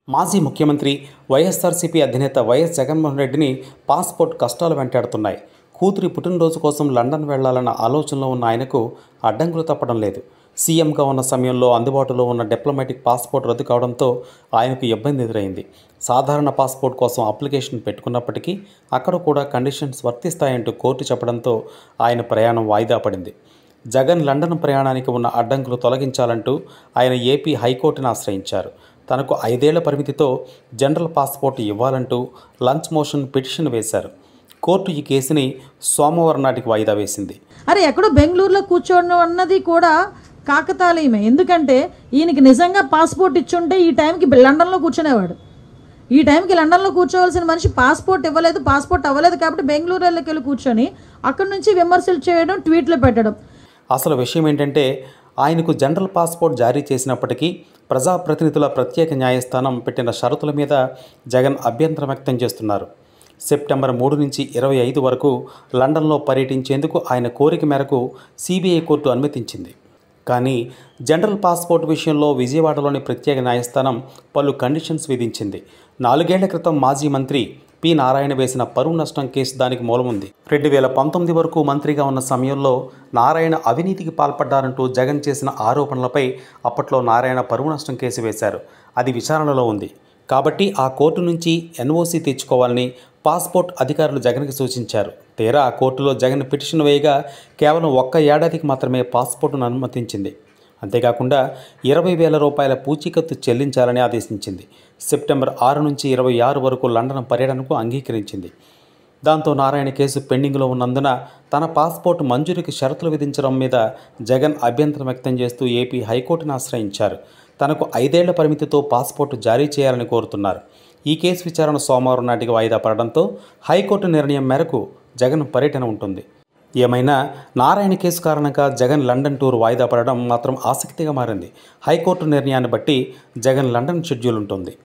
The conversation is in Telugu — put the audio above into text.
మాజీ ముఖ్యమంత్రి వైఎస్ఆర్సీపీ అధినేత వైఎస్ జగన్మోహన్ రెడ్డిని పాస్పోర్ట్ కష్టాలు వెంటాడుతున్నాయి. కూతురి పుట్టినరోజు కోసం లండన్ వెళ్లాలన్న ఆలోచనలో ఉన్న ఆయనకు అడ్డంకులు తప్పడం లేదు. సీఎంగా ఉన్న సమయంలో అందుబాటులో ఉన్న డిప్లొమాటిక్ పాస్పోర్ట్ రద్దు కావడంతో ఆయనకు ఇబ్బంది ఎదురైంది. సాధారణ పాస్పోర్ట్ కోసం అప్లికేషన్ పెట్టుకున్నప్పటికీ అక్కడ కూడా కండిషన్స్ వర్తిస్తాయంటూ కోర్టు చెప్పడంతో ఆయన ప్రయాణం వాయిదా పడింది. జగన్ లండన్ ప్రయాణానికి ఉన్న అడ్డంకులు తొలగించాలంటూ ఆయన ఏపీ హైకోర్టును ఆశ్రయించారు. తనకు 5 ఏళ్ల పరిమితితో జనరల్ పాస్పోర్ట్ ఇవ్వాలంటూ లంచ్ మోషన్ పిటిషన్ వేశారు. కోర్టు ఈ కేసుని సోమవారం నాటికి వాయిదా వేసింది. అరే ఎక్కడో బెంగళూరులో కూర్చోవడం అన్నది కూడా కాకతాళీయమే. ఎందుకంటే ఈయనకి నిజంగా పాస్పోర్ట్ ఇచ్చుంటే ఈ టైంకి లండన్లో కూర్చునేవాడు. ఈ టైంకి లండన్లో కూర్చోవలసిన మనిషి పాస్పోర్ట్ ఇవ్వలేదు, పాస్పోర్ట్ అవ్వలేదు కాబట్టి బెంగళూరులోకి వెళ్ళి కూర్చొని అక్కడి నుంచి విమర్శలు చేయడం, ట్వీట్లు పెట్టడం. అసలు విషయం ఏంటంటే ఆయనకు జనరల్ పాస్పోర్ట్ జారీ చేసినప్పటికీ ప్రజాప్రతినిధుల ప్రత్యేక న్యాయస్థానం పెట్టిన షరతుల మీద జగన్ అభ్యంతరం వ్యక్తం చేస్తున్నారు. సెప్టెంబర్ 3 నుంచి 25 వరకు లండన్లో పర్యటించేందుకు ఆయన కోరిక మేరకు సిబిఐ కోర్టు అనుమతించింది. కానీ జనరల్ పాస్పోర్ట్ విషయంలో విజయవాడలోని ప్రత్యేక న్యాయస్థానం పలు కండిషన్స్ విధించింది. 4 ఏళ్ల క్రితం మాజీ మంత్రి పి నారాయణ వేసిన పరువు నష్టం కేసు దానికి మూలముంది. 2019 వరకు మంత్రిగా ఉన్న సమయంలో నారాయణ అవినీతికి పాల్పడ్డారంటూ జగన్ చేసిన ఆరోపణలపై అప్పట్లో నారాయణ పరువు నష్టం కేసు వేశారు. అది విచారణలో ఉంది. కాబట్టి ఆ కోర్టు నుంచి ఎన్ఓసి తెచ్చుకోవాలని పాస్పోర్ట్ అధికారులు జగన్కి సూచించారు. తీరా ఆ కోర్టులో జగన్ పిటిషన్ వేయగా కేవలం 1 ఏడాదికి మాత్రమే పాస్పోర్టును అనుమతించింది. అంతేకాకుండా 20,000 రూపాయల పూచీకత్తు చెల్లించాలని ఆదేశించింది. సెప్టెంబర్ 6 నుంచి 26 వరకు లండన్ పర్యటనకు అంగీకరించింది. దాంతో నారాయణ కేసు పెండింగ్లో ఉన్నందున తన పాస్పోర్ట్ మంజూరికి షరతులు విధించడం మీద జగన్ అభ్యంతరం వ్యక్తం చేస్తూ ఏపీ హైకోర్టును ఆశ్రయించారు. తనకు 5 ఏళ్ల పరిమితితో పాస్పోర్ట్ జారీ చేయాలని కోరుతున్నారు. ఈ కేసు విచారణ సోమవారం నాటికి వాయిదా పడడంతో హైకోర్టు నిర్ణయం మేరకు జగన్ పర్యటన ఉంటుంది. ఏమైనా నారాయణ కేసు కారణంగా జగన్ లండన్ టూర్ వాయిదా పడడం మాత్రం ఆసక్తిగా మారింది. హైకోర్టు నిర్ణయాన్ని బట్టి జగన్ లండన్ షెడ్యూల్ ఉంటుంది.